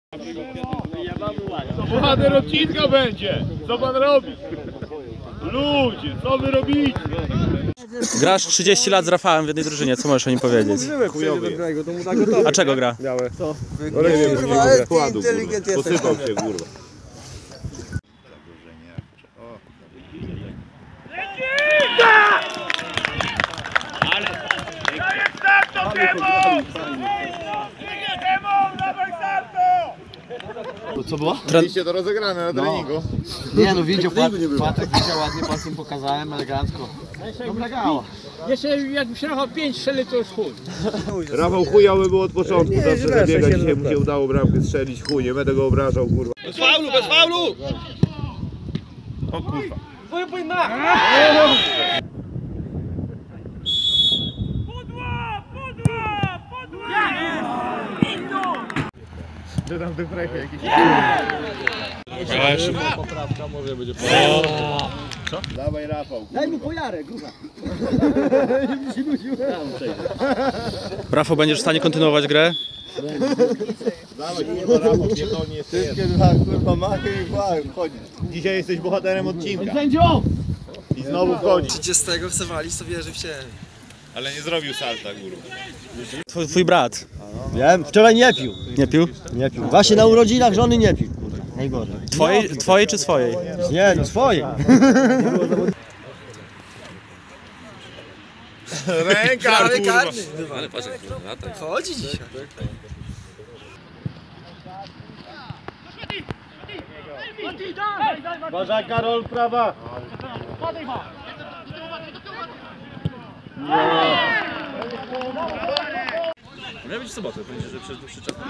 Bohater odcinka będzie! Co pan robi? Ludzie, co wy robicie? Grasz 30 lat z Rafałem w jednej drużynie, co możesz o nim powiedzieć? A czego gra? Co? Kurwa, jest inteligent jesteś. Posypał się, kurwa. Co było? Mieliście to rozegrane na treningu. Nie no, widział Patek, widział ładnie, palcem pokazałem, elegancko. Dobra gała. Jeszcze jakby się Rafał 5 strzeli, to już chuj. Rafał chujowy był od początku, zawsze zabiegać, dzisiaj mu się udało bramkę strzelić, chuj, nie będę go obrażał, kurwa. Bez faulu, bez faulu! O kurwa. Że tam te frechy jakieś. Poprawka, może będzie Co? Dawaj Rafał. Daj mu pojarę, gruba. Rafał, będziesz w stanie kontynuować grę? Dawaj, kurwa Rafał, pierdolnie jest kurwa machy i wchodzi. Dzisiaj jesteś bohaterem odcinka. I znowu wchodzi. 30 wstawali, to wierzy w siebie. Ale nie zrobił salta, kurwa. Twój brat. Wiem, wczoraj nie pił. Nie pił? Nie pił. Właśnie na urodzinach żony nie pił. Najgorzej. Twojej czy swojej? Nie, no swoje. Ręka, kurwa. Ale patrz, chodzi dzisiaj. Uważaj Karol, prawa. Miał być w sobotę, będzie, że przez dłuższy czas.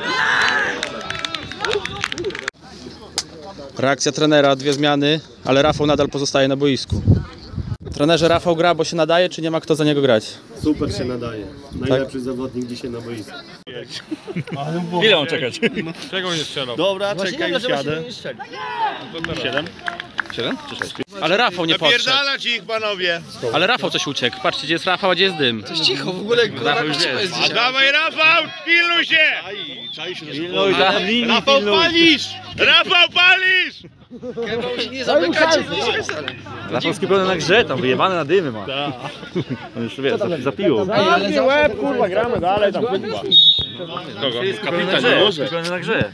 Reakcja trenera, 2 zmiany, ale Rafał nadal pozostaje na boisku. Trenerze, Rafał gra, bo się nadaje, czy nie ma kto za niego grać? Super się nadaje. Najlepszy zawodnik dzisiaj na boisku. Ile mam czekać? Czego nie strzelał? Dobra, czekaj, już jadę. 7? 7 czy 6? Ale Rafał nie podszedł. Napierdalać ich, panowie. Ale Rafał coś uciekł. Patrzcie, gdzie jest Rafał, a gdzie jest dym. Coś cicho, w ogóle Rafał już jest. A dawaj Rafał, pilnuj się! Pilnuj, Rafał palisz! Rafał palisz! nie zamykacie. Rafał skupiony na grze, tam wyjebane na dymy ma. On już wiesz, zapiło. Nie łeb, kurwa, gramy dalej tam, kurwa. Kogo? Kapitan, skupiony na grze.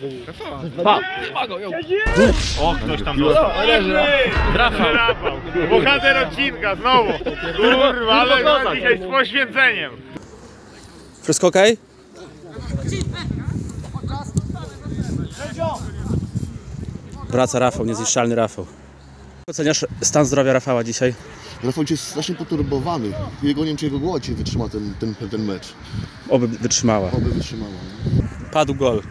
O, ktoś tam dostał. Rafał. Rafał, bohater odcinka, znowu. Kurwa, ale gra dzisiaj z poświęceniem. Wszystko ok? Wraca Rafał, niezniszczalny Rafał. Jak oceniasz stan zdrowia Rafała dzisiaj? Rafał jest strasznie poturbowany. Nie wiem, czy jego głowa ci wytrzyma ten mecz. Oby wytrzymała. Oby wytrzymała. Padł gol.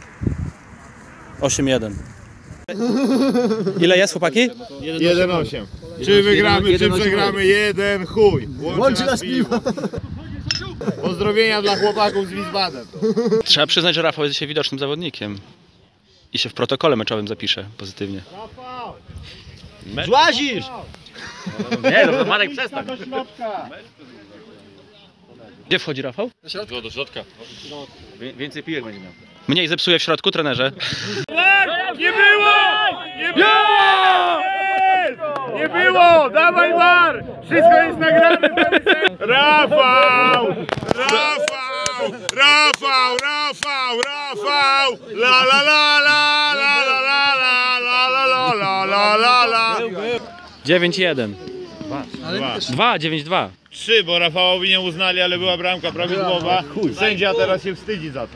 8-1. Ile jest, chłopaki? 1-8. Czy wygramy, czy przegramy? Jeden chuj. Łączy nas piwo. Pozdrowienia dla chłopaków z Wiesbaden. Trzeba przyznać, że Rafał jest dzisiaj widocznym zawodnikiem. I się w protokole meczowym zapisze pozytywnie. Złazisz! Nie, no Marek, przestań. Gdzie wchodzi Rafał? Do środka. Więcej piłek będzie miał. Mniej zepsuje w środku, trenerze. Nie było! Nie było! Nie było! Dawaj war! Wszystko jest nagrane! Rafał! Rafał! Rafał! Rafał! Rafał! La la la la la la la la la la la la la la. 9-1. 2, 9-2. 3, bo Rafałowi nie uznali, ale była bramka prawidłowa. Sędzia teraz się wstydzi za to.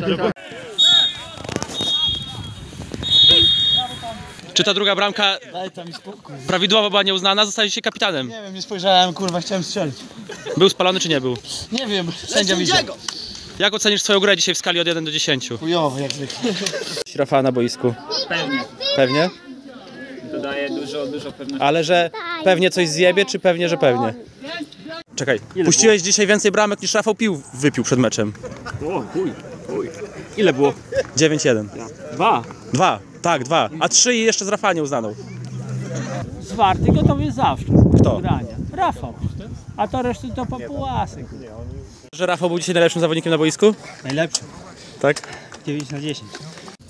Czy ta druga bramka prawidłowo była nieuznana? Zostaje się kapitanem. Nie wiem, nie spojrzałem, kurwa, chciałem strzelić. Był spalony czy nie był? Nie wiem, sędzia widział. Jak ocenisz swoją grę dzisiaj w skali od 1 do 10? Chujowo, jak zwykle. Rafała na boisku. Pewnie. Pewnie? Dodaje dużo pewności. Ale że pewnie coś zjebie, czy pewnie, że pewnie? Czekaj, puściłeś dzisiaj więcej bramek niż Rafał wypił przed meczem. O, chuj. Ile było? 9-1. 2. 2, tak, 2. A 3 i jeszcze z Rafała nie uznaną. Zwarty gotowy zawsze. Kto? Grania. Rafał. A to reszty to papułasy. Że Rafał był dzisiaj najlepszym zawodnikiem na boisku? Najlepszy. Tak? 9/10.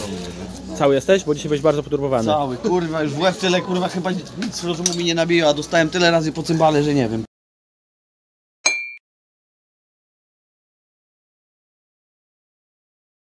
Cały jesteś? Bo dzisiaj byłeś bardzo poturbowany. Cały, kurwa, już w łeb tyle, kurwa, chyba nic rozumu mi nie nabiło, a dostałem tyle razy po cymbale, że nie wiem.